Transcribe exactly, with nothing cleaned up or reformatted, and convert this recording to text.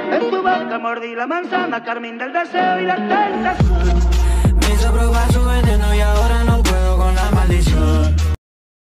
En tu boca mordí la manzana, carmín del deseo y la tentación.